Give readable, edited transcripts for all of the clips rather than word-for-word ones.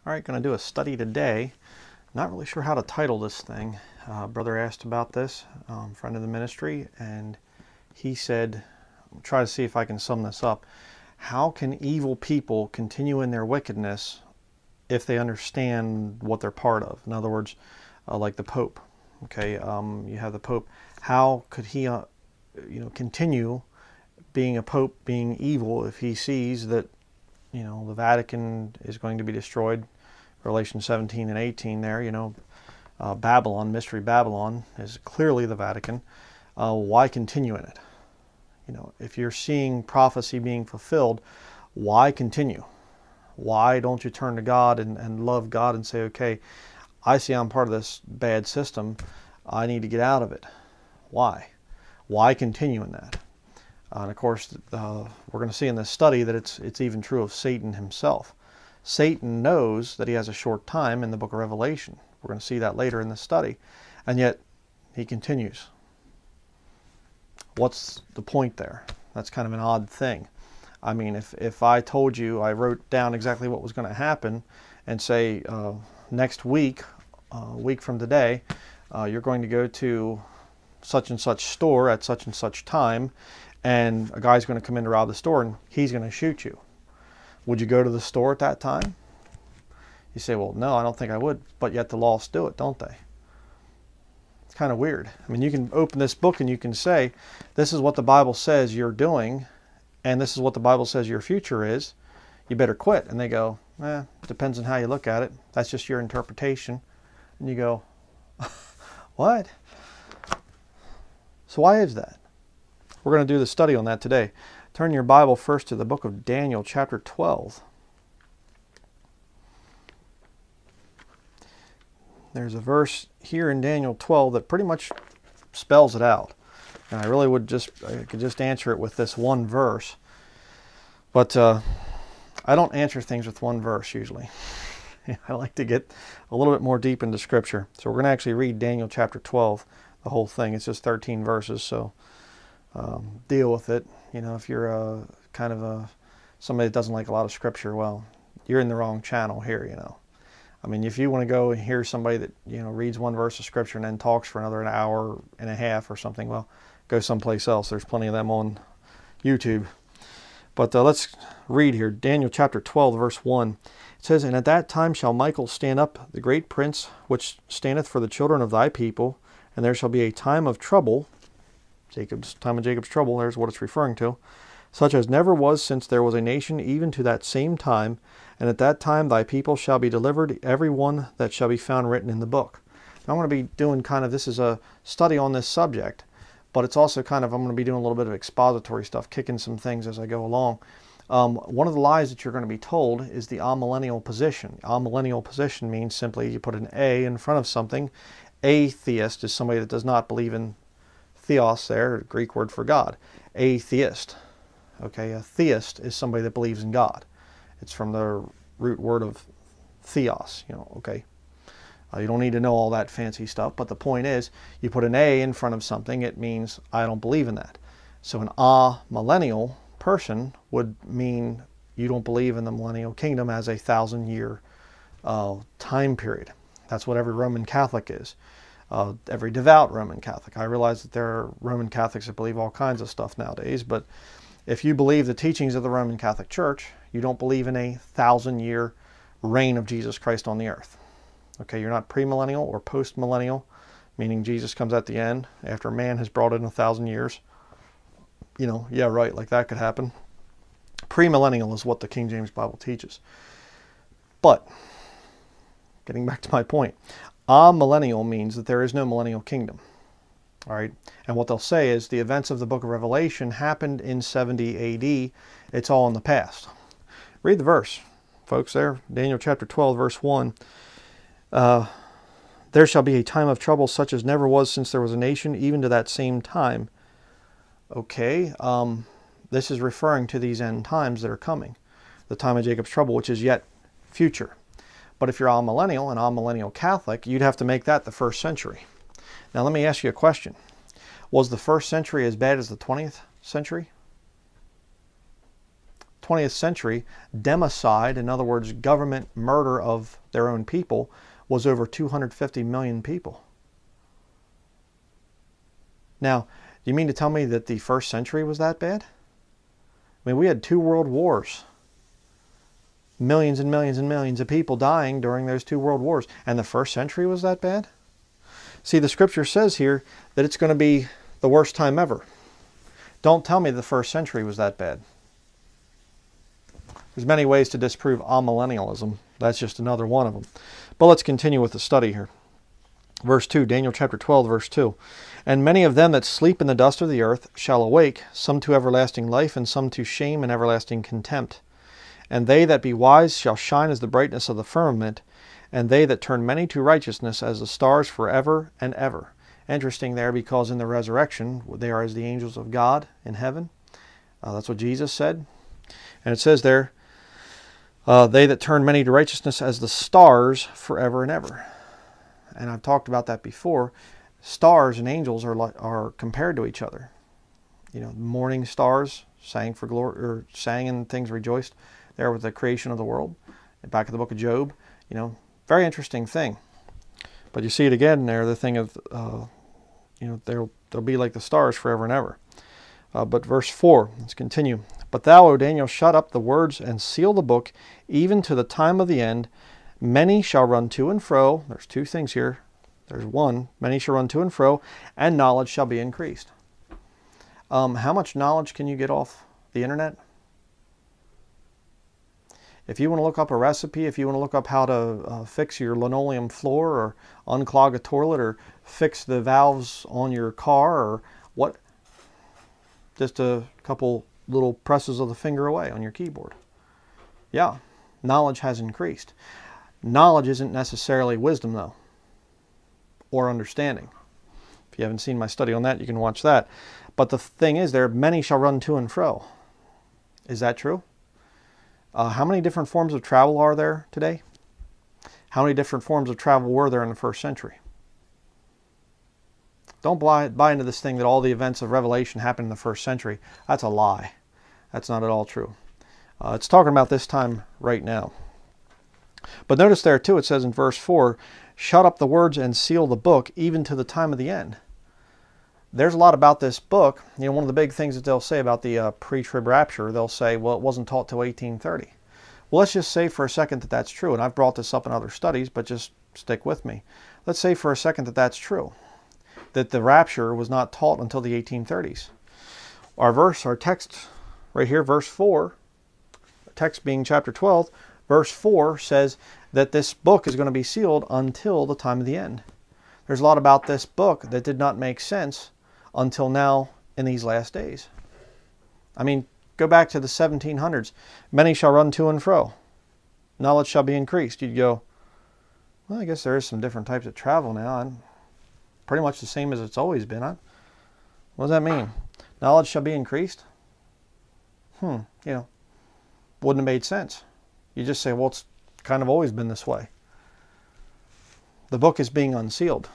All right, going to do a study today. Not really sure how to title this thing. Brother asked about this, friend of the ministry, and he said, try to see if I can sum this up. How can evil people continue in their wickedness if they understand what they're part of? In other words, like the Pope. Okay, you have the Pope. How could he, continue being a Pope, being evil, if he sees that, the Vatican is going to be destroyed? Revelation 17 and 18 there, Babylon, Mystery Babylon is clearly the Vatican. Why continue in it? If you're seeing prophecy being fulfilled, why continue? Why don't you turn to God and love God and say, okay, I see I'm part of this bad system. I need to get out of it. Why? Why continue in that? And of course, we're going to see in this study that it's even true of Satan himself. Satan knows that he has a short time in the book of Revelation. We're going to see that later in the study. And yet, he continues. What's the point there? That's kind of an odd thing. I mean, if I told you, I wrote down exactly what was going to happen and say, next week, a week from today, you're going to go to such and such store at such and such time, and a guy's going to come in to rob the store and he's going to shoot you. Would you go to the store at that time? You say, well, no, I don't think I would, but yet the lost do it, don't they? It's kind of weird. I mean, you can open this book and you can say, this is what the Bible says you're doing, and this is what the Bible says your future is. You better quit. And they go, it depends on how you look at it. That's just your interpretation. And you go, what? So why is that? We're going to do the study on that today. Turn your Bible first to the book of Daniel, chapter 12. There's a verse here in Daniel 12 that pretty much spells it out. And I really I could just answer it with this one verse. But I don't answer things with one verse usually. I like to get a little bit more deep into Scripture. So we're going to actually read Daniel chapter 12, the whole thing. It's just 13 verses, so deal with it. If you're somebody that doesn't like a lot of Scripture, well, you're in the wrong channel here, I mean, if you want to go and hear somebody that, reads one verse of Scripture and then talks for another hour and a half or something, well, go someplace else. There's plenty of them on YouTube. But let's read here. Daniel chapter 12, verse 1. It says, And at that time shall Michael stand up, the great prince, which standeth for the children of thy people, and there shall be a time of trouble, time of Jacob's trouble, there's what it's referring to, such as never was since there was a nation even to that same time, and at that time thy people shall be delivered, every one that shall be found written in the book. Now I'm going to be doing this is a study on this subject, but it's also I'm going to be doing a little bit of expository stuff, kicking some things as I go along. One of the lies that you're going to be told is the amillennial position. Amillennial position means simply you put an A in front of something. Atheist is somebody that does not believe in theos there, Greek word for God. Atheist. Okay, a theist is somebody that believes in God. It's from the root word of theos, okay. You don't need to know all that fancy stuff, but the point is, you put an A in front of something, it means I don't believe in that. So an amillennial person would mean you don't believe in the millennial kingdom as a 1,000-year time period. That's what every Roman Catholic is. Every devout Roman Catholic. I realize that there are Roman Catholics that believe all kinds of stuff nowadays, but if you believe the teachings of the Roman Catholic Church, you don't believe in a 1,000-year reign of Jesus Christ on the earth. Okay, you're not premillennial or postmillennial, meaning Jesus comes at the end after man has brought in 1,000 years. Yeah, right, like that could happen. Premillennial is what the King James Bible teaches. But, getting back to my point, amillennial means that there is no millennial kingdom. All right, and what they'll say is the events of the book of Revelation happened in 70 AD. It's all in the past. Read the verse, folks, there. Daniel chapter 12, verse 1. There shall be a time of trouble such as never was since there was a nation, even to that same time. Okay, this is referring to these end times that are coming. The time of Jacob's trouble, which is yet future. But if you're amillennial, an amillennial Catholic, you'd have to make that the 1st century. Now let me ask you a question. Was the 1st century as bad as the 20th century? 20th century, democide, in other words, government murder of their own people, was over 250 million people. Now, do you mean to tell me that the first century was that bad? I mean, we had 2 world wars. Millions and millions and millions of people dying during those 2 world wars. And the first century was that bad? See, the scripture says here that it's going to be the worst time ever. Don't tell me the first century was that bad. There's many ways to disprove amillennialism. That's just another one of them. But let's continue with the study here. Verse 2, Daniel chapter 12, verse 2. And many of them that sleep in the dust of the earth shall awake, some to everlasting life, and some to shame and everlasting contempt. And they that be wise shall shine as the brightness of the firmament, and they that turn many to righteousness as the stars forever and ever. Interesting there, because in the resurrection, they are as the angels of God in heaven. That's what Jesus said. And it says there, they that turn many to righteousness as the stars forever and ever. And I've talked about that before. Stars and angels are compared to each other. You know, morning stars sang for glory, or sang and things rejoiced there with the creation of the world. Back in the book of Job, you know, very interesting thing. But you see it again there, the thing of, you know, they'll be like the stars forever and ever. But verse 4, let's continue. But thou, O Daniel, shut up the words and seal the book, even to the time of the end. Many shall run to and fro. There's 2 things here. There's 1. Many shall run to and fro, and knowledge shall be increased. How much knowledge can you get off the internet? If you want to look up a recipe, if you want to look up how to fix your linoleum floor, or unclog a toilet, or fix the valves on your car, or what, just a couple little presses of the finger away on your keyboard. Yeah, knowledge has increased. Knowledge isn't necessarily wisdom, though, or understanding. If you haven't seen my study on that, you can watch that. But the thing is, there many shall run to and fro. Is that true? How many different forms of travel are there today? How many different forms of travel were there in the first century? Don't buy into this thing that all the events of Revelation happened in the first century. That's a lie. That's not at all true. It's talking about this time right now. But notice there too, it says in verse 4, shut up the words and seal the book, even to the time of the end. There's a lot about this book. You know, one of the big things that they'll say about the pre-trib rapture, they'll say, well, it wasn't taught till 1830. Well, let's just say for a second that that's true. And I've brought this up in other studies, but just stick with me. Let's say for a second that that's true, that the rapture was not taught until the 1830s. Our text right here, verse 4, text being chapter 12, verse 4 says that this book is going to be sealed until the time of the end. There's a lot about this book that did not make sense until now in these last days. I mean, go back to the 1700s. Many shall run to and fro. Knowledge shall be increased. You'd go, well, I guess there is some different types of travel now. And pretty much the same as it's always been. What does that mean? Knowledge shall be increased? You know, wouldn't have made sense. You just say, well, it's kind of always been this way. The book is being unsealed.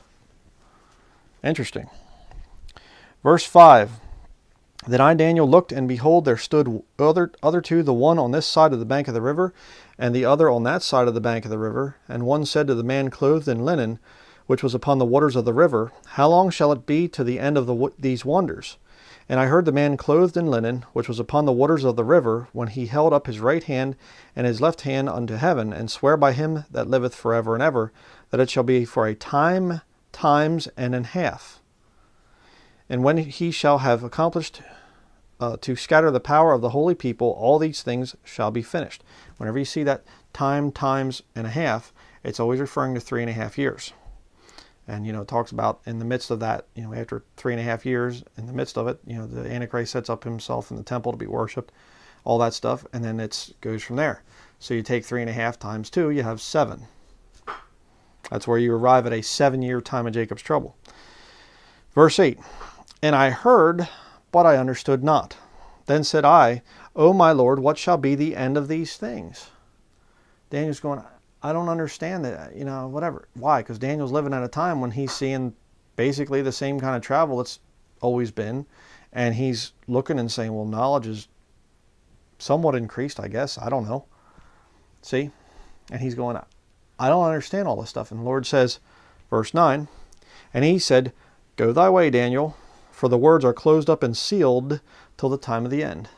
Interesting. Verse 5. Then I, Daniel, looked, and behold, there stood other 2, the one on this side of the bank of the river, and the other on that side of the bank of the river. And one said to the man clothed in linen, which was upon the waters of the river, how long shall it be to the end of these wonders? And I heard the man clothed in linen, which was upon the waters of the river, when he held up his right hand and his left hand unto heaven, and swear by him that liveth forever and ever, that it shall be for a time, times, and an half. And when he shall have accomplished to scatter the power of the holy people, all these things shall be finished. Whenever you see that time, times, and a half, it's always referring to 3.5 years. And, you know, it talks about in the midst of that, you know, after 3.5 years, in the midst of it, you know, the Antichrist sets up himself in the temple to be worshipped, all that stuff, and then it goes from there. So you take 3.5 times 2, you have 7. That's where you arrive at a 7-year time of Jacob's trouble. Verse 8, and I heard, but I understood not. Then said I, O my Lord, what shall be the end of these things? Daniel's going, I don't understand that, you know, whatever. Why? Because Daniel's living at a time when he's seeing basically the same kind of travel that's always been. And he's looking and saying, well, knowledge is somewhat increased, I guess. I don't know. See? And he's going, I don't understand all this stuff. And the Lord says, verse 9, and he said, go thy way, Daniel, for the words are closed up and sealed till the time of the end.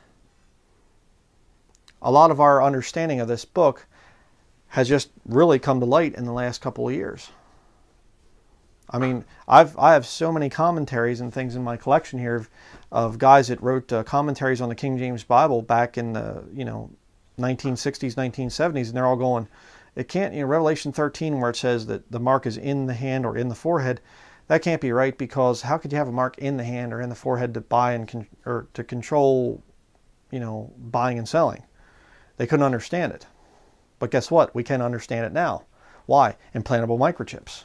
A lot of our understanding of this book has just really come to light in the last couple of years. I mean, I have so many commentaries and things in my collection here of guys that wrote commentaries on the King James Bible back in the 1960s, 1970s, and they're all going, it can't, Revelation 13 where it says that the mark is in the hand or in the forehead, that can't be right, because how could you have a mark in the hand or in the forehead to buy or to control, buying and selling? They couldn't understand it. But guess what? We can understand it now. Why? Implantable microchips.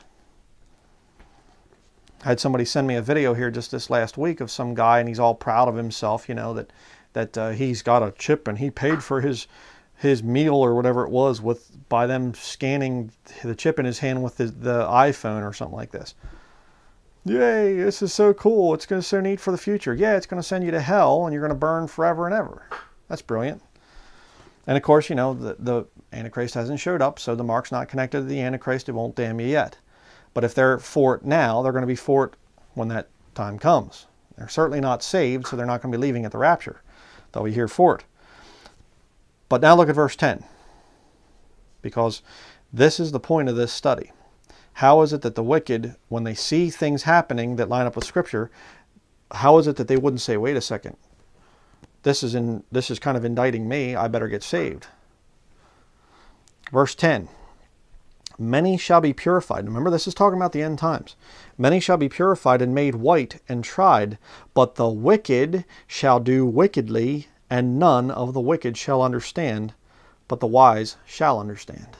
I had somebody send me a video here just this last week of some guy, and he's all proud of himself, that he's got a chip and he paid for his meal or whatever it was by them scanning the chip in his hand with the iPhone or something like this. Yay, this is so cool. It's going to be so neat for the future. Yeah, it's going to send you to hell and you're going to burn forever and ever. That's brilliant. And of course, the Antichrist hasn't showed up, so the mark's not connected to the Antichrist. It won't damn you yet. But if they're for it now, they're going to be for it when that time comes. They're certainly not saved, so they're not going to be leaving at the rapture. They'll be here for it. But now look at verse 10. Because this is the point of this study. How is it that the wicked, when they see things happening that line up with Scripture, how is it that they wouldn't say, wait a second, this is kind of indicting me, I better get saved. Verse 10. Many shall be purified. Remember, this is talking about the end times. Many shall be purified and made white and tried, but the wicked shall do wickedly, and none of the wicked shall understand, but the wise shall understand.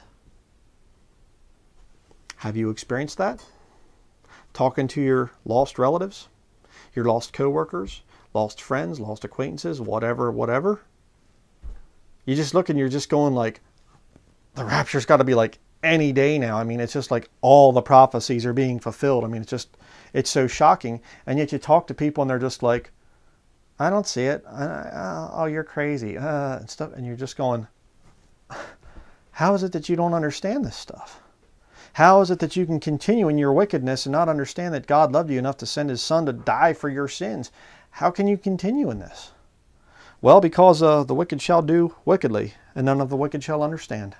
Have you experienced that? Talking to your lost relatives, your lost co-workers, lost friends, lost acquaintances, whatever. You just look and you're just going like, the rapture's got to be like any day now. I mean, it's just like all the prophecies are being fulfilled. I mean, it's so shocking. And yet you talk to people and they're just like, I don't see it. Oh, you're crazy. And stuff. And you're just going, how is it that you don't understand this stuff? How is it that you can continue in your wickedness and not understand that God loved you enough to send his son to die for your sins? How can you continue in this? Well, because the wicked shall do wickedly, and none of the wicked shall understand.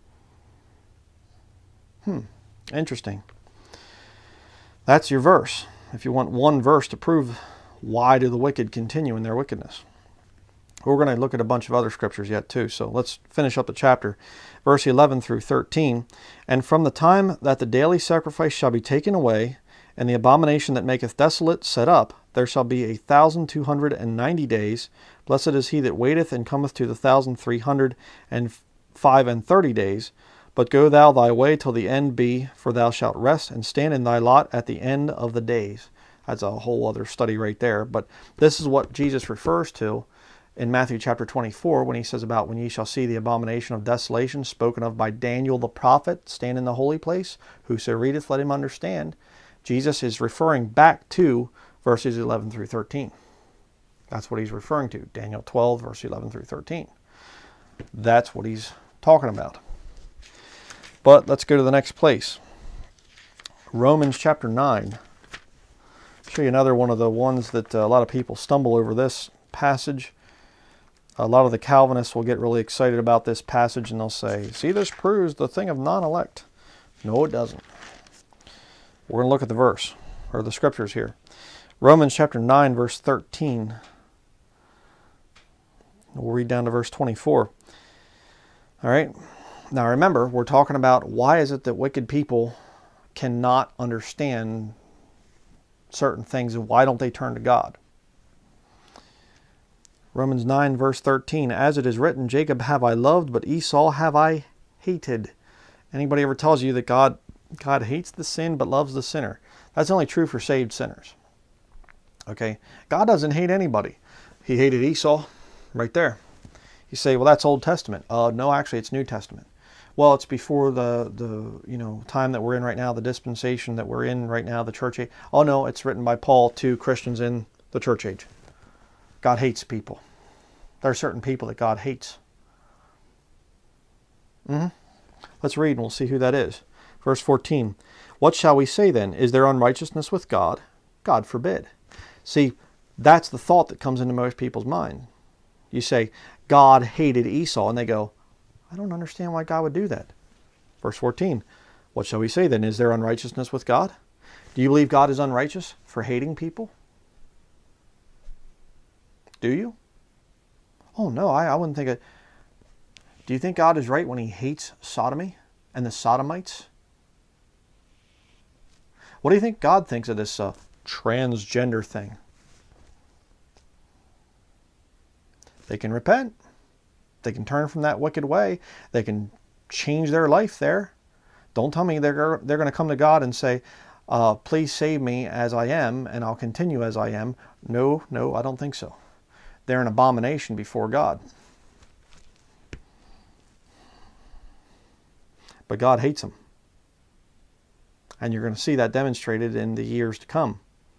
Interesting. That's your verse. If you want one verse to prove why do the wicked continue in their wickedness. We're going to look at a bunch of other scriptures yet too, so let's finish up the chapter. Verse 11 through 13. And from the time that the daily sacrifice shall be taken away, and the abomination that maketh desolate set up, there shall be 1,290 days. Blessed is he that waiteth and cometh to the 1,335 days. But go thou thy way till the end be, for thou shalt rest and stand in thy lot at the end of the days. That's a whole other study right there. But this is what Jesus refers to in Matthew chapter 24 when he says about when ye shall see the abomination of desolation spoken of by Daniel the prophet stand in the holy place. Whoso readeth, let him understand. Jesus is referring back to verses 11 through 13. That's what he's referring to. Daniel 12, verse 11 through 13. That's what he's talking about. But let's go to the next place. Romans chapter 9. I'll show you another one of the ones that a lot of people stumble over this passage. A lot of the Calvinists will get really excited about this passage and they'll say, see, this proves the thing of non-elect. No, it doesn't. We're going to look at the verse, or the scriptures here. Romans chapter 9, verse 13. We'll read down to verse 24. All right. Now remember, we're talking about why is it that wicked people cannot understand certain things and why don't they turn to God? Romans 9 verse 13, as it is written, Jacob have I loved, but Esau have I hated. Anybody ever tells you that God hates the sin but loves the sinner? That's only true for saved sinners. Okay, God doesn't hate anybody. He hated Esau right there. You say, well, that's Old Testament. No, actually, it's New Testament. Well, it's before the time that we're in right now, the dispensation that we're in right now, the church age. Oh, no, it's written by Paul to Christians in the church age. God hates people. There are certain people that God hates. Let's read and we'll see who that is. Verse 14. What shall we say then? Is there unrighteousness with God? God forbid. See, that's the thought that comes into most people's mind. You say, God hated Esau, and they go, I don't understand why God would do that. Verse 14. What shall we say then? Is there unrighteousness with God? Do you believe God is unrighteous for hating people? Do you? Oh no, I wouldn't think it. Do you think God is right when he hates sodomy and the sodomites? What do you think God thinks of this transgender thing? They can repent. They can turn from that wicked way. They can change their life there. Don't tell me they're going to come to God and say, please save me as I am, and I'll continue as I am. No, I don't think so. They're an abomination before God. But God hates them. And you're going to see that demonstrated in the years to come.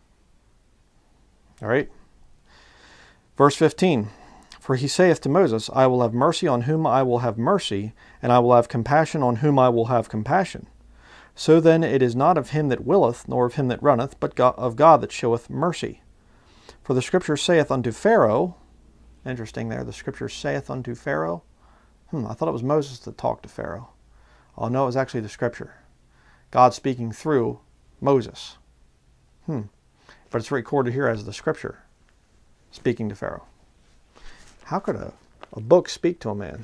All right? Verse 15. For he saith to Moses, I will have mercy on whom I will have mercy, and I will have compassion on whom I will have compassion. So then it is not of him that willeth, nor of him that runneth, but of God that showeth mercy. For the Scripture saith unto Pharaoh, interesting there, the Scripture saith unto Pharaoh. I thought it was Moses that talked to Pharaoh. Oh no, it was actually the Scripture. God speaking through Moses. But it's recorded here as the Scripture speaking to Pharaoh. How could a book speak to a man?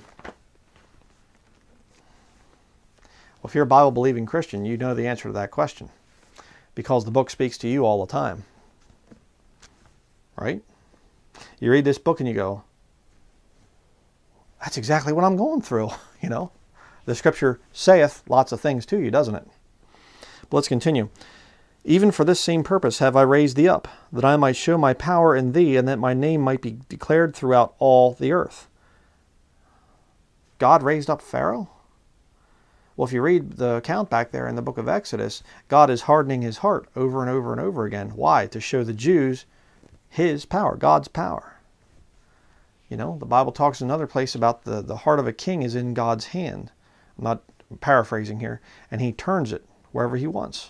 Well, if you're a Bible-believing Christian, you know the answer to that question. Because the book speaks to you all the time. Right? You read this book and you go, that's exactly what I'm going through, you know. The Scripture saith lots of things to you, doesn't it? But let's continue. Even for this same purpose have I raised thee up, that I might show my power in thee, and that my name might be declared throughout all the earth. God raised up Pharaoh? Well, if you read the account back there in the book of Exodus, God is hardening his heart over and over and over again. Why? To show the Jews his power, God's power. You know, the Bible talks in another place about the heart of a king is in God's hand. I'm not paraphrasing here. And he turns it wherever he wants.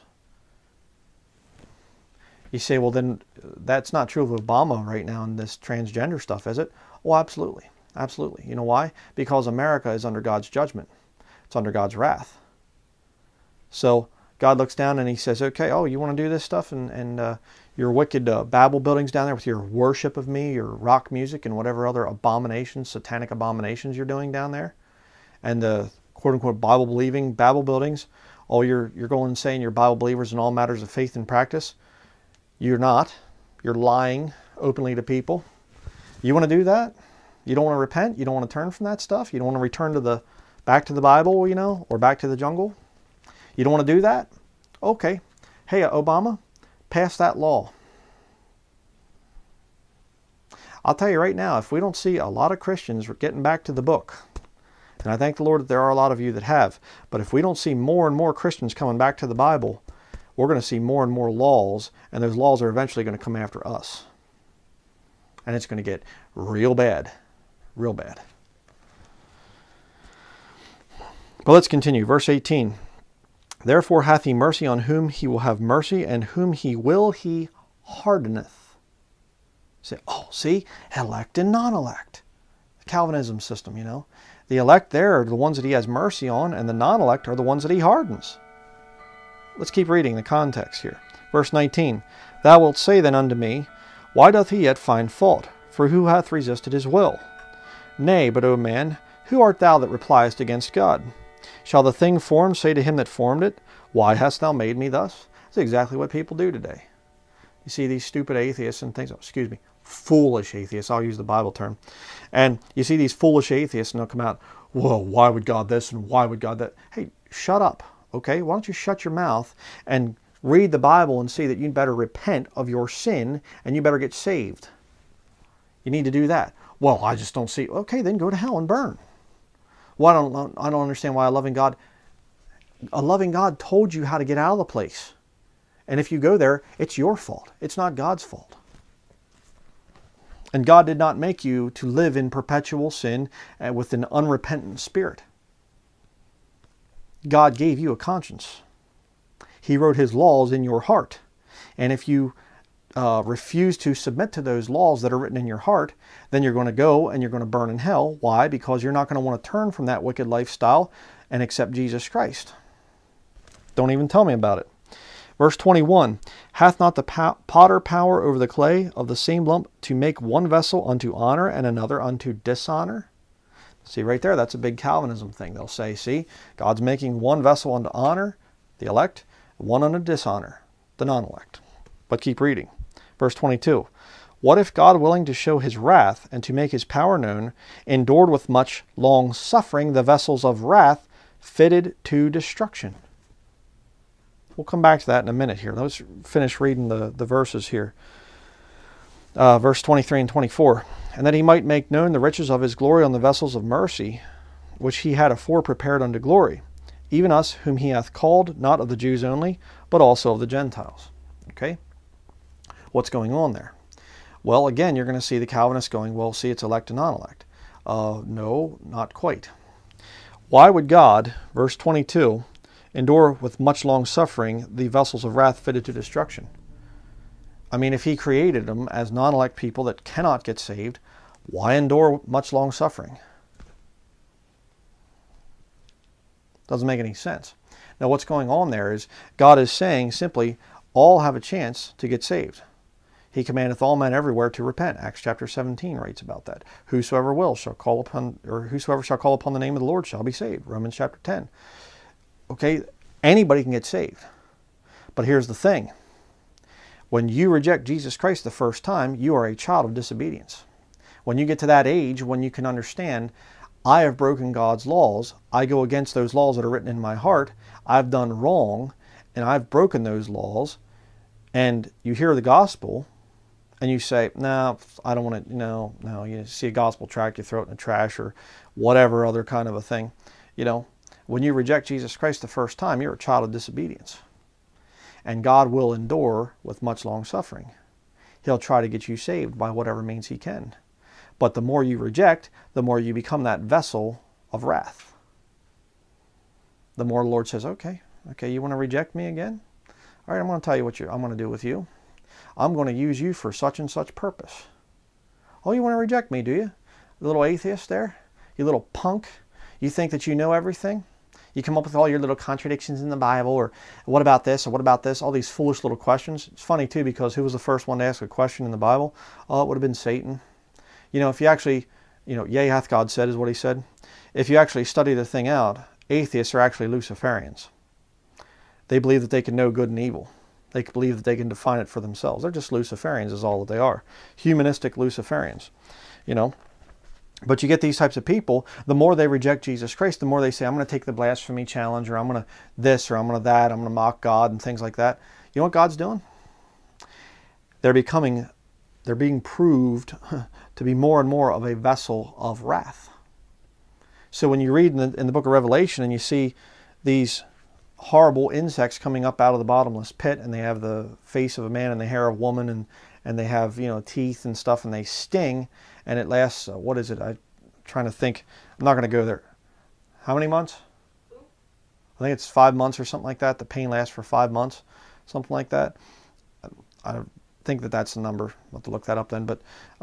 You say, well, then that's not true of Obama right now in this transgender stuff, is it? Oh, absolutely. Absolutely. You know why? Because America is under God's judgment. It's under God's wrath. So God looks down and he says, okay, oh, you want to do this stuff and your wicked Babel buildings down there with your worship of me, your rock music and whatever other abominations, satanic abominations you're doing down there, and the quote-unquote Bible-believing Babel buildings, oh, you're going and saying you're Bible believers in all matters of faith and practice. You're not. You're lying openly to people. You want to do that? You don't want to repent? You don't want to turn from that stuff? You don't want to return to back to the Bible, you know, or back to the jungle? You don't want to do that? Okay. Hey, Obama, pass that law. I'll tell you right now, if we don't see a lot of Christians getting back to the book, and I thank the Lord that there are a lot of you that have, but if we don't see more and more Christians coming back to the Bible, we're going to see more and more laws, and those laws are eventually going to come after us. And it's going to get real bad. Real bad. But let's continue. Verse 18. Therefore hath he mercy on whom he will have mercy, and whom he will he hardeneth. Say, oh, see? Elect and non-elect. The Calvinism system, you know. The elect there are the ones that he has mercy on, and the non-elect are the ones that he hardens. Let's keep reading the context here. Verse 19. Thou wilt say then unto me, why doth he yet find fault? For who hath resisted his will? Nay, but, O man, who art thou that repliest against God? Shall the thing formed say to him that formed it, why hast thou made me thus? That's exactly what people do today. You see these stupid atheists and things, foolish atheists, I'll use the Bible term. And you see these foolish atheists and they'll come out, whoa, why would God this and why would God that? Hey, shut up, okay? Why don't you shut your mouth and read the Bible and see that you better repent of your sin and you better get saved. You need to do that. Well, I just don't see. Okay, then go to hell and burn. Well, I don't understand why a loving God told you how to get out of the place. And if you go there, it's your fault. It's not God's fault. And God did not make you to live in perpetual sin with an unrepentant spirit. God gave you a conscience. He wrote his laws in your heart. And if you refuse to submit to those laws that are written in your heart, then you're going to go and you're going to burn in hell. Why? Because you're not going to want to turn from that wicked lifestyle and accept Jesus Christ. Don't even tell me about it. Verse 21, hath not the potter power over the clay of the same lump to make one vessel unto honor and another unto dishonor? See right there, that's a big Calvinism thing. They'll say, see, God's making one vessel unto honor, the elect, one unto dishonor, the non-elect. But keep reading. Verse 22, what if God, willing to show his wrath and to make his power known, endured with much long suffering the vessels of wrath fitted to destruction? We'll come back to that in a minute here. Let's finish reading the verses here. Verse 23 and 24. And that he might make known the riches of his glory on the vessels of mercy, which he had afore prepared unto glory, even us whom he hath called, not of the Jews only, but also of the Gentiles. Okay? What's going on there? Well, again, you're going to see the Calvinists going, well, see, it's elect and non-elect. No, not quite. Why would God, verse 22, endure with much long suffering the vessels of wrath fitted to destruction? I mean, if he created them as non-elect people that cannot get saved, why endure much long suffering? Doesn't make any sense. Now, what's going on there is God is saying simply, all have a chance to get saved. He commandeth all men everywhere to repent. Acts chapter 17 writes about that. Whosoever will shall call upon, or whosoever shall call upon the name of the Lord shall be saved. Romans chapter 10. Okay, anybody can get saved. But here's the thing. When you reject Jesus Christ the first time, you are a child of disobedience. When you get to that age, when you can understand, I have broken God's laws, I go against those laws that are written in my heart, I've done wrong, and I've broken those laws, and you hear the gospel, and you say, no, I don't want to, no, you see a gospel tract, you throw it in the trash, or whatever other kind of a thing. You know, when you reject Jesus Christ the first time, you're a child of disobedience. And God will endure with much long suffering. He'll try to get you saved by whatever means he can. But the more you reject, the more you become that vessel of wrath. The more the Lord says, okay, you want to reject me again? All right, I'm going to tell you what I'm going to do with you. I'm going to use you for such and such purpose. Oh, you want to reject me, do you? The little atheist there? You little punk? You think that you know everything? You come up with all your little contradictions in the Bible, or what about this, or what about this, all these foolish little questions. It's funny, too, because who was the first one to ask a question in the Bible? Oh, it would have been Satan. You know, if you actually, yea, hath God said is what he said. If you actually study the thing out, atheists are actually Luciferians. They believe that they can know good and evil. They believe that they can define it for themselves. They're just Luciferians is all that they are. Humanistic Luciferians, But you get these types of people, the more they reject Jesus Christ, the more they say, I'm going to take the blasphemy challenge, or I'm going to this, or I'm going to that, I'm going to mock God, and things like that. You know what God's doing? They're being proved to be more and more of a vessel of wrath. So when you read in the book of Revelation and you see these horrible insects coming up out of the bottomless pit, and they have the face of a man and the hair of a woman, and they have teeth and stuff, and they sting, and it lasts, what is it? I'm trying to think. I'm not going to go there. How many months? I think it's 5 months or something like that. The pain lasts for 5 months, something like that. I think that's the number. I'll have to look that up then. But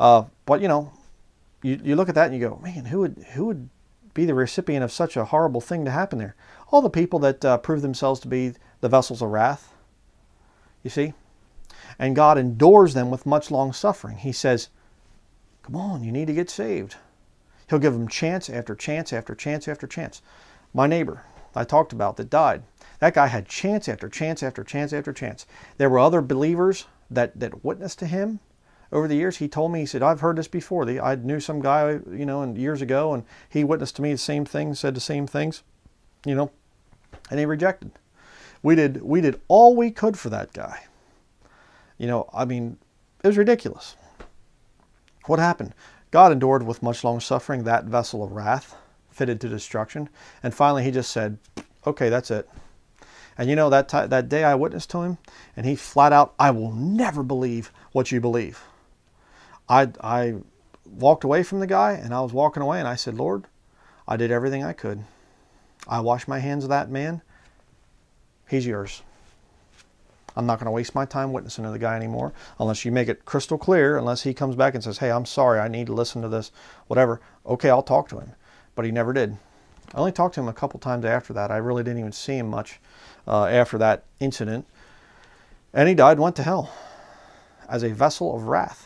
you look at that and you go, man, who would be the recipient of such a horrible thing to happen there? All the people that prove themselves to be the vessels of wrath. You see? And God endures them with much long suffering. He says, come on, you need to get saved. He'll give them chance after chance after chance after chance. My neighbor I talked about that died, that guy had chance after chance after chance after chance. There were other believers that witnessed to him over the years. He told me, he said, I've heard this before. I knew some guy, and years ago, and he witnessed to me the same thing, said the same things, and he rejected. We did all we could for that guy. I mean, it was ridiculous. What happened? God endured with much long suffering that vessel of wrath fitted to destruction. And finally he just said, okay, that's it. And that day I witnessed to him, and he flat out, I will never believe what you believe. I walked away from the guy, and I was walking away, and I said, Lord, I did everything I could. I washed my hands of that man. He's yours. I'm not going to waste my time witnessing to the guy anymore unless you make it crystal clear, unless he comes back and says, hey, I'm sorry, I need to listen to this, whatever. Okay, I'll talk to him. But he never did. I only talked to him a couple times after that. I really didn't even see him much after that incident. And he died and went to hell as a vessel of wrath.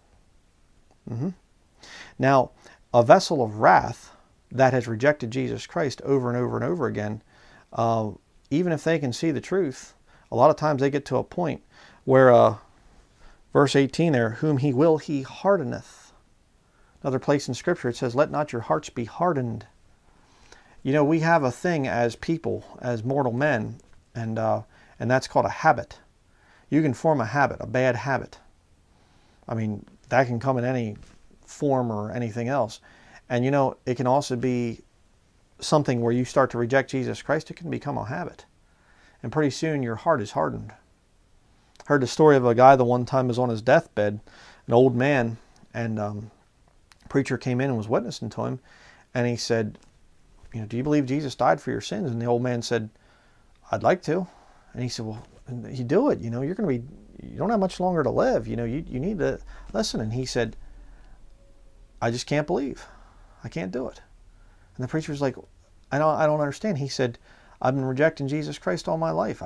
Now, a vessel of wrath that has rejected Jesus Christ over and over and over again, even if they can see the truth, a lot of times they get to a point where, verse 18 there, whom he will, he hardeneth. Another place in Scripture it says, let not your hearts be hardened. You know, we have a thing as people, as mortal men, and that's called a habit. You can form a habit, a bad habit. I mean, that can come in any form or anything else. And you know, it can also be something where you start to reject Jesus Christ. It can become a habit. And pretty soon your heart is hardened. I heard the story of a guy the one time was on his deathbed, an old man, and a preacher came in and was witnessing to him, and he said, you know, do you believe Jesus died for your sins? And the old man said, I'd like to. And he said, well, you do it. You know, you don't have much longer to live. You know, you need to listen. And he said, I just can't believe. I can't do it. And the preacher was like, I don't understand. He said, I've been rejecting Jesus Christ all my life.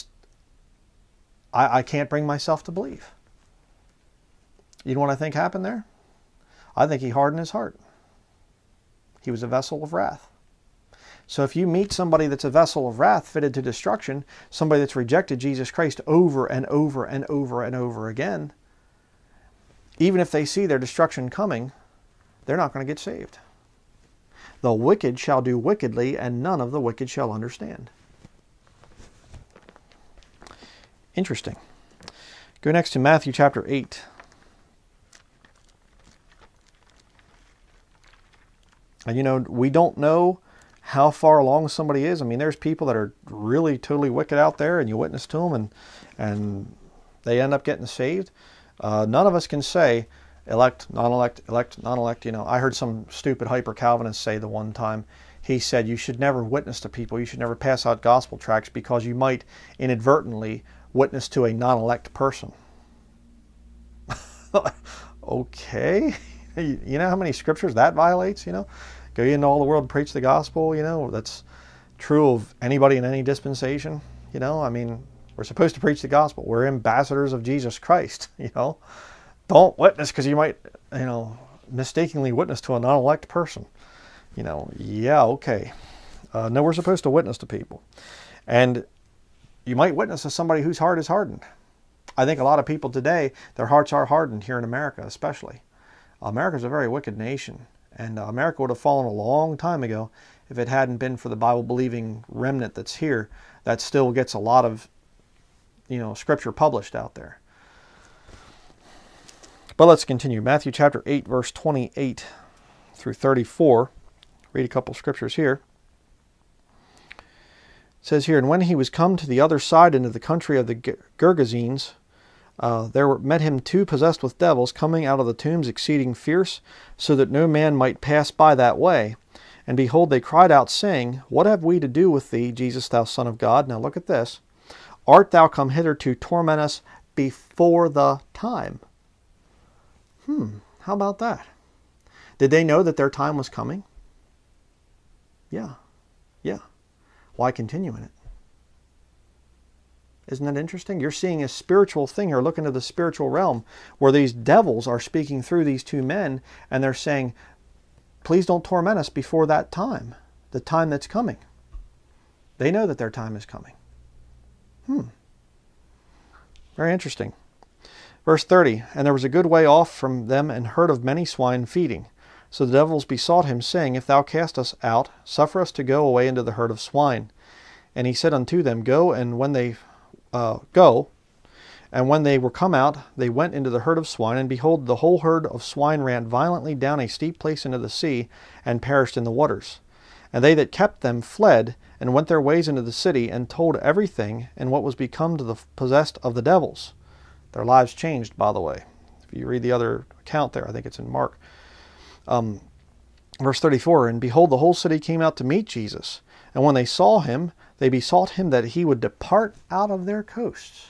I can't bring myself to believe. You know what I think happened there? I think he hardened his heart. He was a vessel of wrath. So if you meet somebody that's a vessel of wrath fitted to destruction, somebody that's rejected Jesus Christ over and over and over and over again, even if they see their destruction coming, they're not going to get saved. The wicked shall do wickedly, and none of the wicked shall understand. Interesting. Go next to Matthew chapter 8. And you know, we don't know how far along somebody is. I mean, there's people that are really totally wicked out there, and you witness to them, and they end up getting saved. None of us can say, elect, non-elect, elect, non-elect. You know, I heard some stupid hyper-Calvinist say the one time, he said you should never witness to people, you should never pass out gospel tracts because you might inadvertently witness to a non-elect person. Okay, you know how many scriptures that violates, you know? Go into all the world and preach the gospel, you know, that's true of anybody in any dispensation, you know? I mean, we're supposed to preach the gospel. We're ambassadors of Jesus Christ, you know? Don't witness because you might, you know, mistakenly witness to a non-elect person. You know, yeah, okay. No, we're supposed to witness to people. And you might witness to somebody whose heart is hardened. I think a lot of people today, their hearts are hardened here in America especially. America's a very wicked nation. And America would have fallen a long time ago if it hadn't been for the Bible-believing remnant that's here that still gets a lot of, you know, scripture published out there. But let's continue. Matthew chapter 8, verse 28 through 34. Read a couple scriptures here. It says here, and when he was come to the other side into the country of the Gergesenes, there met him two possessed with devils, coming out of the tombs exceeding fierce, so that no man might pass by that way. And behold, they cried out, saying, What have we to do with thee, Jesus, thou Son of God? Now look at this. Art thou come hither to torment us before the time? How about that? Did they know that their time was coming? Yeah. Why continue in it? Isn't that interesting? You're seeing a spiritual thing here. Look into the spiritual realm where these devils are speaking through these two men, and they're saying, please don't torment us before that time, the time that's coming. They know that their time is coming. Very interesting. Verse 30, and there was a good way off from them an herd of many swine feeding. So the devils besought him, saying, If thou cast us out, suffer us to go away into the herd of swine. And he said unto them, Go, and when they were come out, they went into the herd of swine, and behold, the whole herd of swine ran violently down a steep place into the sea, and perished in the waters. And they that kept them fled, and went their ways into the city, and told everything, and what was become to the possessed of the devils. Their lives changed, by the way. If you read the other account there, I think it's in Mark. Verse 34, and behold, the whole city came out to meet Jesus. And when they saw him, they besought him that he would depart out of their coasts.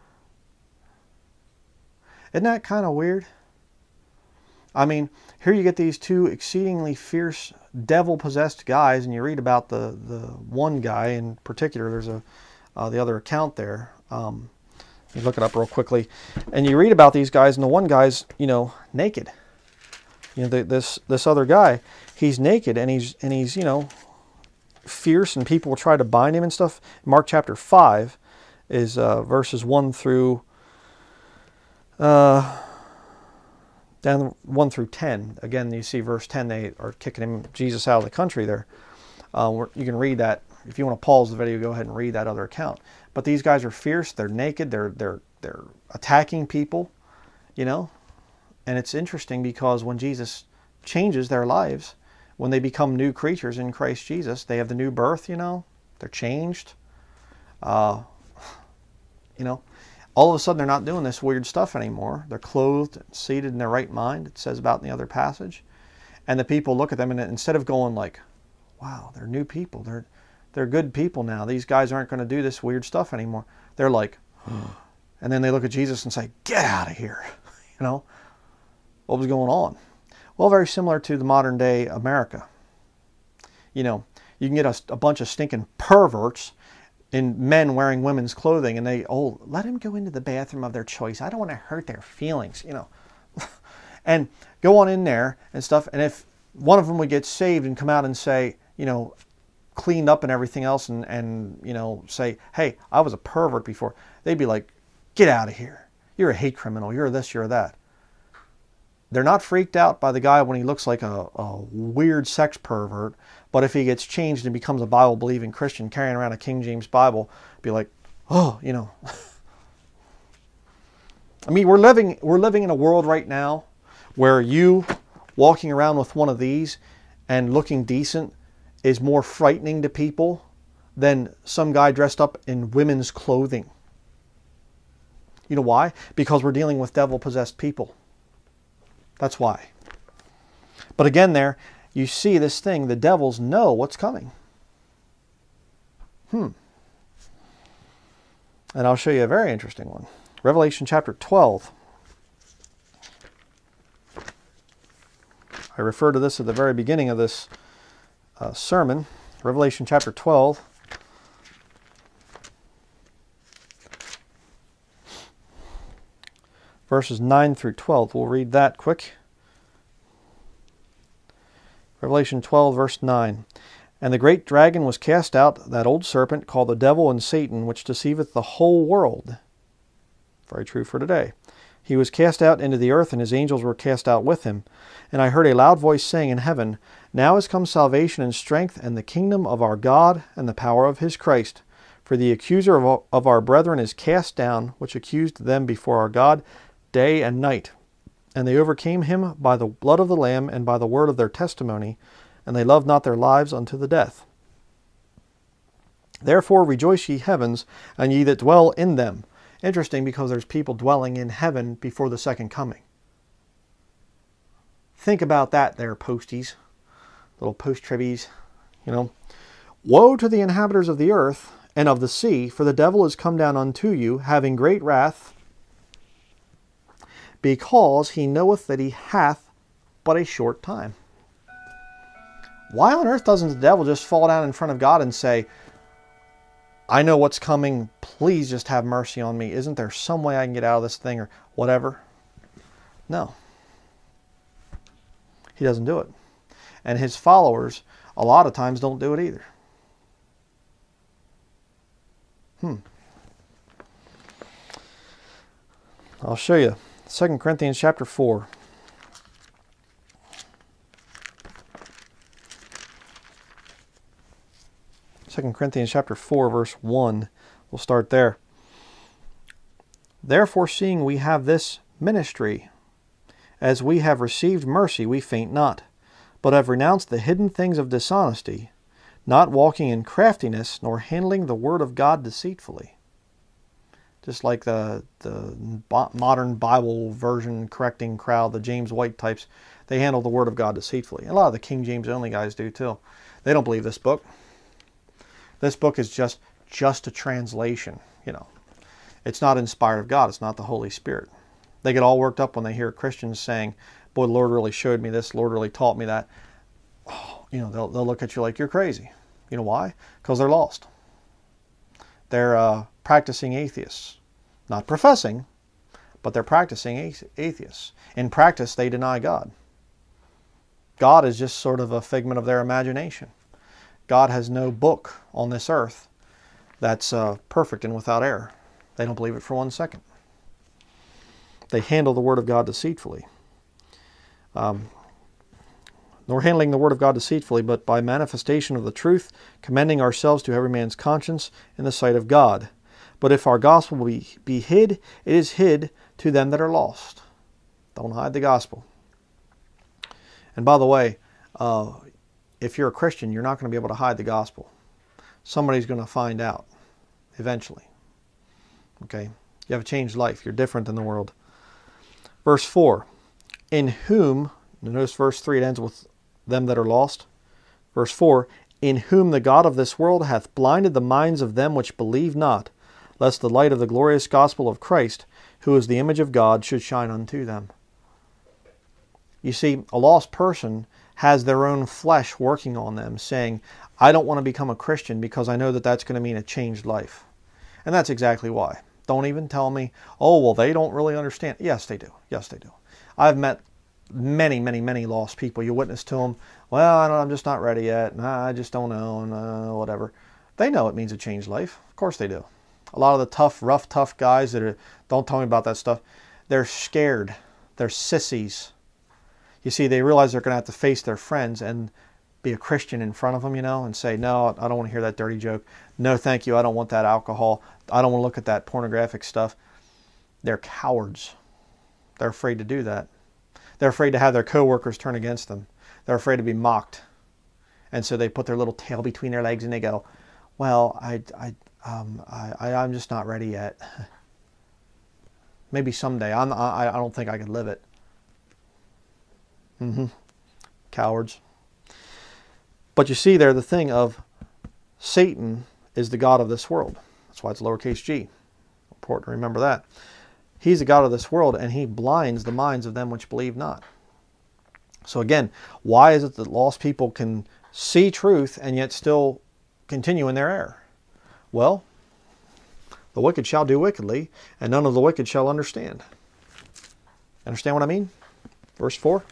Isn't that kind of weird? I mean, here you get these two exceedingly fierce, devil-possessed guys, and you read about the one guy in particular. There's the other account there. You look it up real quickly, and you read about these guys, and the one guy's, naked. This other guy, he's naked, and he's fierce, and people will try to bind him and stuff. Mark chapter 5 is verses 1 through down 1 through 10. Again, you see verse 10, they are kicking Jesus out of the country there. You can read that. If you want to pause the video, go ahead and read that other account. But these guys are fierce, they're naked, they're attacking people, And it's interesting because when Jesus changes their lives, when they become new creatures in Christ Jesus, they have the new birth, they're changed. All of a sudden they're not doing this weird stuff anymore. They're clothed, seated in their right mind, it says about in the other passage. And the people look at them, and instead of going like, wow, they're new people, they're good people now, these guys aren't going to do this weird stuff anymore. They're like, and then they look at Jesus and say, get out of here. What was going on? Well, very similar to the modern day America. You can get a bunch of stinking perverts in men wearing women's clothing, and let him go into the bathroom of their choice. I don't want to hurt their feelings, and go on in there and stuff. And if one of them would get saved and come out and say, cleaned up and everything else, and say, hey, I was a pervert before, they'd be like, get out of here. You're a hate criminal. You're this, you're that. They're not freaked out by the guy when he looks like a weird sex pervert, but if he gets changed and becomes a Bible-believing Christian carrying around a King James Bible, be like, oh, I mean, we're living in a world right now where you walking around with one of these and looking decent is more frightening to people than some guy dressed up in women's clothing. You know why? Because we're dealing with devil-possessed people. That's why. But again there, you see this thing, the devils know what's coming. And I'll show you a very interesting one. Revelation chapter 12. I referred to this at the very beginning of this sermon. Revelation chapter 12. Verses 9 through 12. We'll read that quick. Revelation 12, verse 9. And the great dragon was cast out, that old serpent, called the devil and Satan, which deceiveth the whole world. Very true for today. He was cast out into the earth, and his angels were cast out with him. And I heard a loud voice saying in heaven, Now is come salvation and strength, and the kingdom of our God, and the power of his Christ. For the accuser of our brethren is cast down, which accused them before our God day and night. And they overcame him by the blood of the Lamb and by the word of their testimony, and they loved not their lives unto the death. Therefore rejoice ye heavens, and ye that dwell in them. Interesting, because there's people dwelling in heaven before the second coming. Think about that there, posties. Little post-tribbies, Woe to the inhabitants of the earth and of the sea, for the devil is come down unto you, having great wrath, because he knoweth that he hath but a short time. Why on earth doesn't the devil just fall down in front of God and say, I know what's coming, please just have mercy on me. Isn't there some way I can get out of this thing or whatever? No. He doesn't do it. And his followers a lot of times don't do it either. I'll show you. 2 Corinthians chapter 4. Second Corinthians chapter 4, verse 1. We'll start there. Therefore, seeing we have this ministry, as we have received mercy, we faint not, but have renounced the hidden things of dishonesty, not walking in craftiness, nor handling the word of God deceitfully. Just like the modern Bible version correcting crowd, the James White types, they handle the Word of God deceitfully. A lot of the King James only guys do too. They don't believe this book. This book is just a translation, you know. It's not inspired of God. It's not the Holy Spirit. They get all worked up when they hear Christians saying, boy, the Lord really showed me this, the Lord really taught me that. Oh, you know, they'll look at you like you're crazy. You know why? Because they're lost. They're practicing atheists. Not professing, but they're practicing atheists. In practice, they deny God. God is just sort of a figment of their imagination. God has no book on this earth that's perfect and without error. They don't believe it for 1 second. They handle the Word of God deceitfully. Nor handling the Word of God deceitfully, but by manifestation of the truth, commending ourselves to every man's conscience in the sight of God. But if our gospel be hid, it is hid to them that are lost. Don't hide the gospel. And by the way, if you're a Christian, you're not going to be able to hide the gospel. Somebody's going to find out eventually. Okay? You have a changed life. You're different than the world. Verse 4, in whom, notice verse 3, it ends with them that are lost. Verse 4, in whom the God of this world hath blinded the minds of them which believe not, lest the light of the glorious gospel of Christ, who is the image of God, should shine unto them. You see, a lost person has their own flesh working on them, saying, I don't want to become a Christian because I know that that's going to mean a changed life. And that's exactly why. Don't even tell me, oh, well, they don't really understand. Yes, they do. Yes, they do. I've met many, many, many lost people. You witness to them, well, I'm just not ready yet. Nah, I just don't know, whatever. They know it means a changed life. Of course they do. A lot of the tough, rough, tough guys that are, don't tell me about that stuff, they're scared. They're sissies. You see, they realize they're going to have to face their friends and be a Christian in front of them, you know, and say, no, I don't want to hear that dirty joke. No, thank you. I don't want that alcohol. I don't want to look at that pornographic stuff. They're cowards. They're afraid to do that. They're afraid to have their coworkers turn against them. They're afraid to be mocked. And so they put their little tail between their legs and they go, well, I'm just not ready yet. Maybe someday. I don't think I could live it. Cowards. But you see there the thing of Satan is the god of this world. That's why it's lowercase g. Important to remember that. He's the god of this world, and he blinds the minds of them which believe not. So again, why is it that lost people can see truth and yet still continue in their error? Well, the wicked shall do wickedly, and none of the wicked shall understand. Understand what I mean? Verse 4.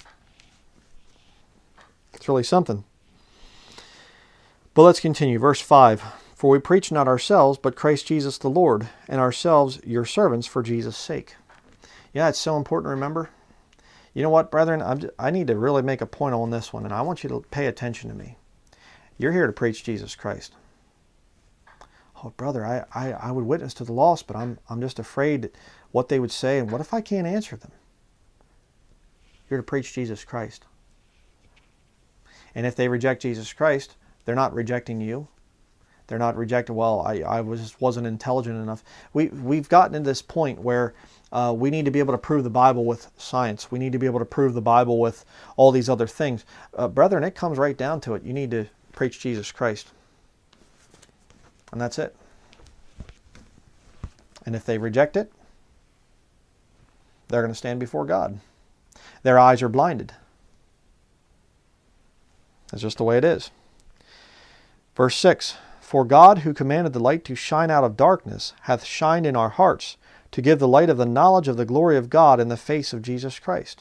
It's really something. But let's continue. Verse 5. For we preach not ourselves, but Christ Jesus the Lord, and ourselves your servants for Jesus' sake. Yeah, it's so important to remember. You know what, brethren? I need to really make a point on this one, and I want you to pay attention to me. You're here to preach Jesus Christ. Oh, brother, I would witness to the lost, but I'm just afraid what they would say, and what if I can't answer them? You're to preach Jesus Christ. And if they reject Jesus Christ, they're not rejecting you. They're not rejecting, well, I wasn't intelligent enough. We've gotten to this point where we need to be able to prove the Bible with science. We need to be able to prove the Bible with all these other things. Brethren, it comes right down to it. You need to preach Jesus Christ. And that's it. And if they reject it, they're going to stand before God. Their eyes are blinded. That's just the way it is. Verse 6. For God, who commanded the light to shine out of darkness, hath shined in our hearts, to give the light of the knowledge of the glory of God in the face of Jesus Christ.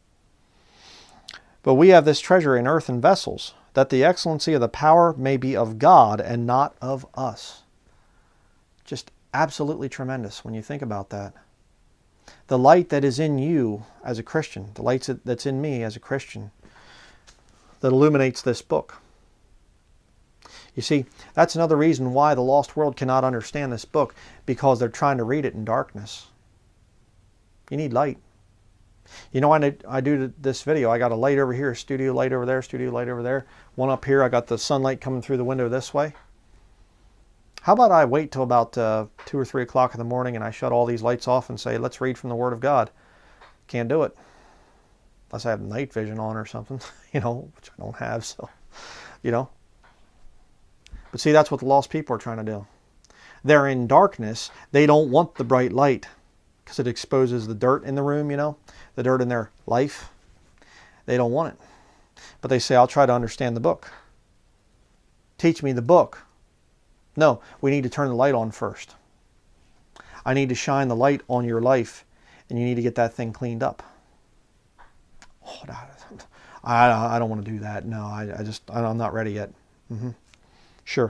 But we have this treasure in earthen vessels, that the excellency of the power may be of God and not of us. Just absolutely tremendous when you think about that. The light that is in you as a Christian, the light that's in me as a Christian, that illuminates this book. You see, that's another reason why the lost world cannot understand this book, because they're trying to read it in darkness. You need light. You know, I do this video. I got a light over here, a studio light over there, studio light over there. One up here, I got the sunlight coming through the window this way. How about I wait till about 2 or 3 o'clock in the morning and I shut all these lights off and say, let's read from the Word of God. Can't do it. Unless I have night vision on or something, you know, which I don't have, so, you know. But see, that's what the lost people are trying to do. They're in darkness. They don't want the bright light because it exposes the dirt in the room, you know, the dirt in their life. They don't want it. But they say, I'll try to understand the book. Teach me the book. No, we need to turn the light on first. I need to shine the light on your life, and you need to get that thing cleaned up. Oh, I don't want to do that. No, I'm not ready yet. Sure.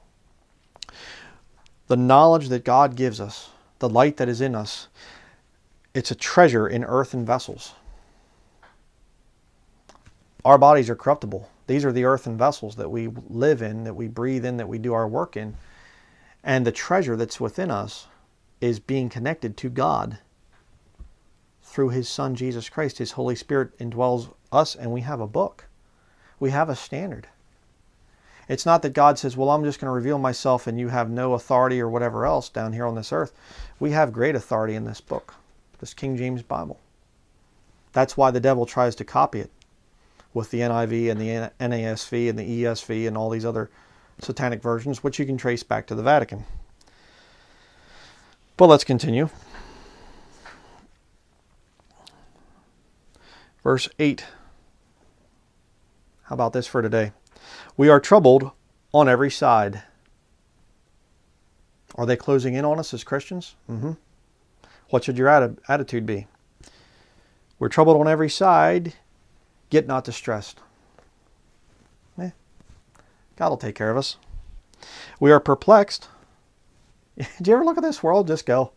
The knowledge that God gives us, the light that is in us, it's a treasure in earthen vessels. Our bodies are corruptible. These are the earthen vessels that we live in, that we breathe in, that we do our work in. And the treasure that's within us is being connected to God through His Son, Jesus Christ. His Holy Spirit indwells us, and we have a book. We have a standard. It's not that God says, well, I'm just going to reveal myself and you have no authority or whatever else down here on this earth. We have great authority in this book, this King James Bible. That's why the devil tries to copy it with the NIV and the NASV and the ESV and all these other satanic versions, which you can trace back to the Vatican. But let's continue. Verse 8. How about this for today? We are troubled on every side. Are they closing in on us as Christians? What should your attitude be? We're troubled on every side. Get not distressed. God will take care of us. We are perplexed. Do you ever look at this world just go,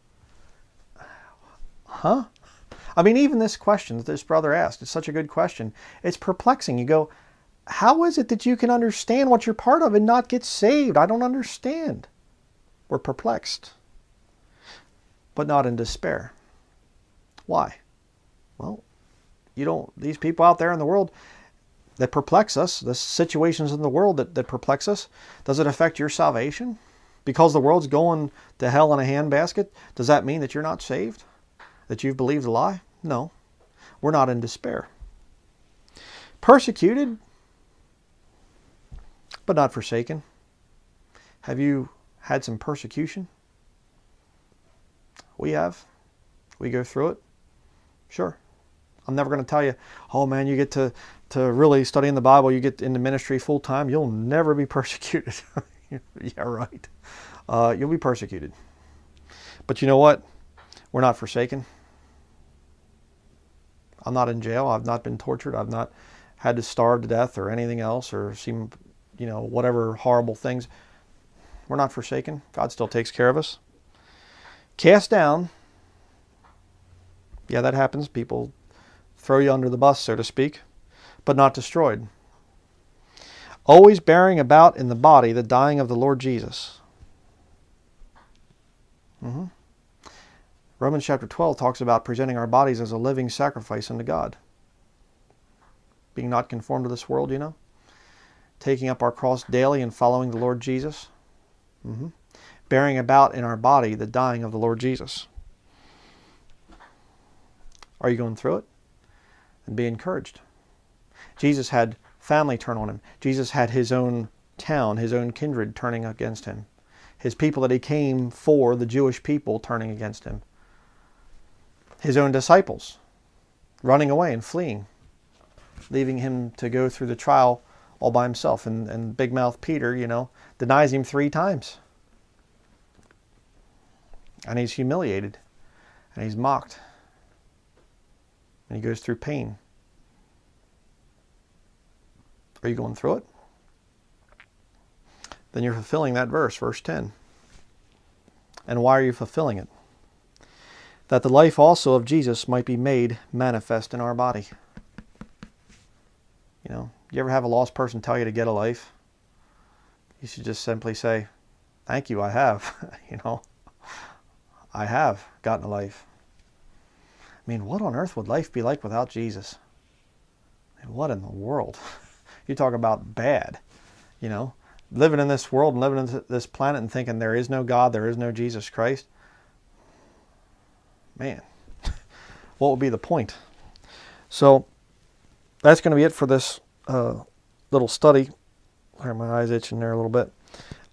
huh? I mean, even this question that this brother asked, it's such a good question. It's perplexing. You go, how is it that you can understand what you're part of and not get saved? I don't understand. We're perplexed, but not in despair. Why? Well, these people out there in the world that perplex us, the situations in the world that perplex us, does it affect your salvation? Because the world's going to hell in a handbasket, does that mean that you're not saved? That you've believed a lie? No. We're not in despair. Persecuted, but not forsaken. Have you had some persecution? We have. We go through it. Sure. I'm never going to tell you, oh man, you get to really study in the Bible, you get into ministry full time, you'll never be persecuted. Yeah, right. You'll be persecuted. But you know what? We're not forsaken. I'm not in jail. I've not been tortured. I've not had to starve to death or anything else or seen, whatever horrible things. We're not forsaken. God still takes care of us. Cast down. Yeah, that happens. People throw you under the bus, so to speak, but not destroyed. Always bearing about in the body the dying of the Lord Jesus. Romans chapter 12 talks about presenting our bodies as a living sacrifice unto God. Being not conformed to this world, Taking up our cross daily and following the Lord Jesus. Bearing about in our body the dying of the Lord Jesus. Are you going through it? And be encouraged. Jesus had family turn on him. Jesus had his own town, his own kindred turning against him. His people that he came for, the Jewish people, turning against him. His own disciples running away and fleeing, leaving him to go through the trial all by himself. And big mouth Peter, denies him 3 times. And he's humiliated. And he's mocked. And he goes through pain. Are you going through it? Then you're fulfilling that verse, verse 10. And why are you fulfilling it? That the life also of Jesus might be made manifest in our body. You ever have a lost person tell you to get a life? You should just simply say, thank you, I have. I have gotten a life. I mean, what on earth would life be like without Jesus? And what in the world? You talk about bad, living in this world and living in this planet and thinking there is no God, there is no Jesus Christ, man, what would be the point? So that's going to be it for this little study. Sorry, my eyes itching there a little bit.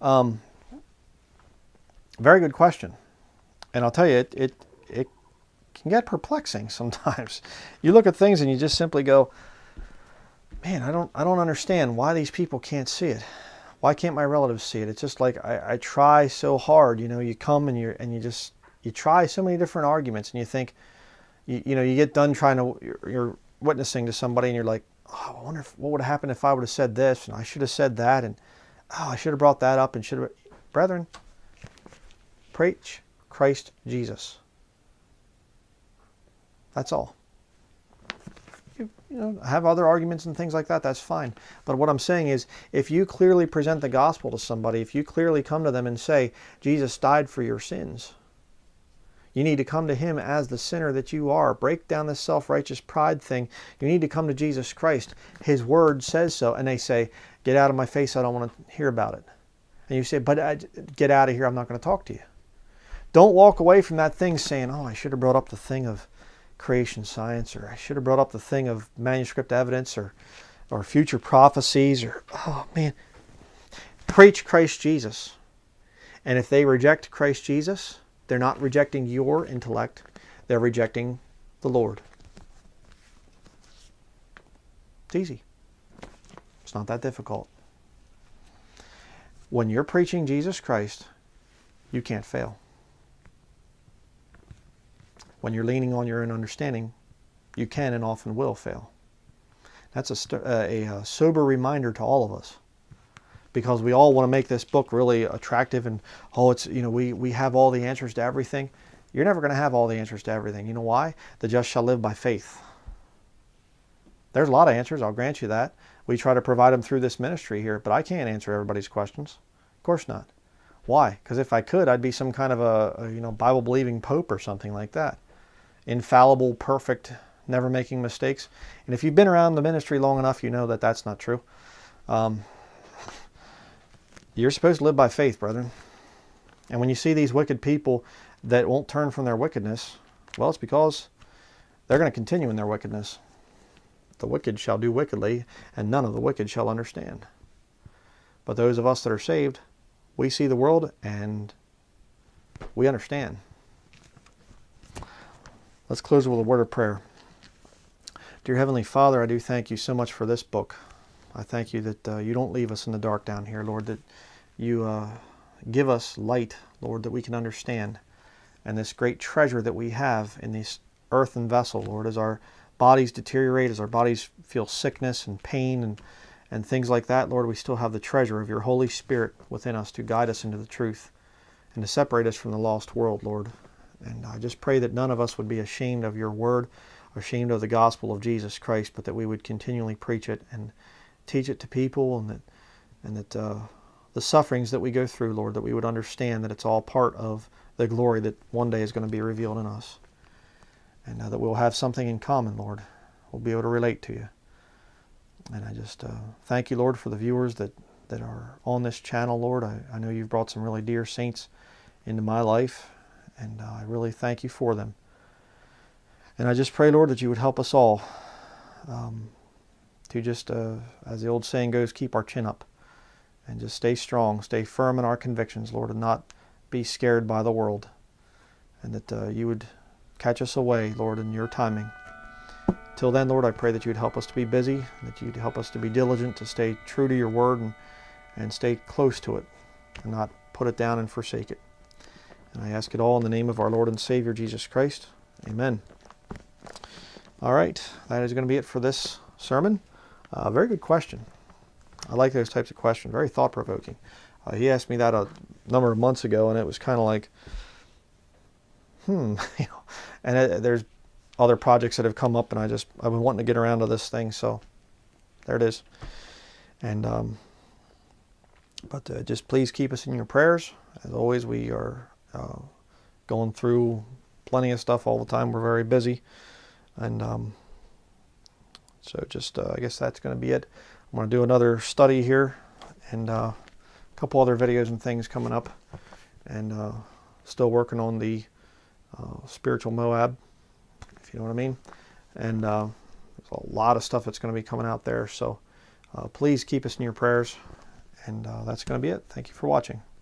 Very good question. And I'll tell you, it can get perplexing sometimes. You look at things and you just simply go, man, I don't understand why these people can't see it. Why can't my relatives see it? It's just like I try so hard. You know, you come and you try so many different arguments, and you think, you get done trying to, you're witnessing to somebody, and you're like, oh, I wonder what would have happened if I would have said this, and I should have said that, and oh, I should have brought that up, and should have. Brethren, preach Christ Jesus. That's all. You know, have other arguments and things like that, that's fine. But what I'm saying is, if you clearly present the gospel to somebody, if you clearly come to them and say, Jesus died for your sins, you need to come to Him as the sinner that you are. Break down this self-righteous pride thing. You need to come to Jesus Christ. His Word says so. And they say, get out of my face, I don't want to hear about it. And you say, but get out of here, I'm not going to talk to you. Don't walk away from that thing saying, oh, I should have brought up the thing of creation science, or I should have brought up the thing of manuscript evidence, or future prophecies, or, oh man, preach Christ Jesus. And if they reject Christ Jesus, they're not rejecting your intellect, they're rejecting the Lord. It's easy. It's not that difficult. When you're preaching Jesus Christ, you can't fail. When you're leaning on your own understanding, you can and often will fail. That's a sober reminder to all of us, because we all want to make this book really attractive, and oh, it's, we have all the answers to everything. You're never going to have all the answers to everything. You know why? The just shall live by faith. There's a lot of answers, I'll grant you that. We try to provide them through this ministry here, but I can't answer everybody's questions. Of course not. Why? Because if I could, I'd be some kind of a Bible-believing pope or something like that. Infallible, perfect, never making mistakes. And if you've been around the ministry long enough, you know that that's not true. You're supposed to live by faith, brethren. And when you see these wicked people that won't turn from their wickedness, well, it's because they're going to continue in their wickedness. The wicked shall do wickedly, and none of the wicked shall understand. But those of us that are saved, we see the world and we understand. Let's close with a word of prayer. Dear Heavenly Father, I do thank you so much for this book. I thank you that you don't leave us in the dark down here, Lord, that you give us light, Lord, that we can understand. And this great treasure that we have in this earthen vessel, Lord, as our bodies deteriorate, as our bodies feel sickness and pain and things like that, Lord, we still have the treasure of your Holy Spirit within us to guide us into the truth and to separate us from the lost world, Lord. And I just pray that none of us would be ashamed of your word, ashamed of the gospel of Jesus Christ, but that we would continually preach it and teach it to people, and that the sufferings that we go through, Lord, that we would understand that it's all part of the glory that one day is going to be revealed in us. And that we'll have something in common, Lord. We'll be able to relate to you. And I just thank you, Lord, for the viewers that are on this channel, Lord. I know you've brought some really dear saints into my life, and I really thank you for them. And I just pray, Lord, that you would help us all to just, as the old saying goes, keep our chin up and just stay strong, stay firm in our convictions, Lord, and not be scared by the world. And that you would catch us away, Lord, in your timing. Till then, Lord, I pray that you'd help us to be busy, that you'd help us to be diligent, to stay true to your word and stay close to it and not put it down and forsake it. And I ask it all in the name of our Lord and Savior, Jesus Christ. Amen. All right, that is going to be it for this sermon. Very good question. I like those types of questions, very thought-provoking. He asked me that a number of months ago, and it was kind of like, and there's other projects that have come up, and I've been wanting to get around to this thing, so there it is. And but just please keep us in your prayers. As always, we are going through plenty of stuff all the time. We're very busy, and so just I guess that's going to be it. I'm going to do another study here, and couple other videos and things coming up, and still working on the spiritual Moab, if you know what I mean. And there's a lot of stuff that's going to be coming out there, so please keep us in your prayers. And that's going to be it. Thank you for watching.